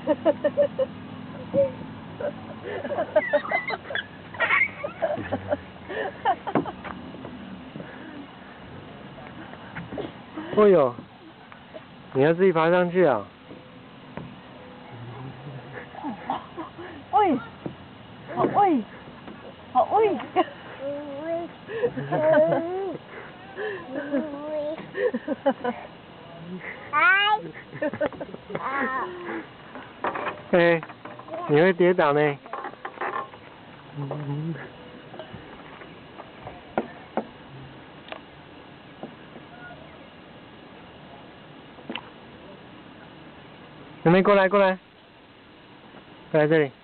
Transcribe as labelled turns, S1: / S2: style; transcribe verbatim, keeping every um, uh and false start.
S1: 哦呦，你要自己爬上去啊？
S2: 喂，好喂，好喂。
S1: 哎，你会跌倒呢。妹妹过来过来，过来这里。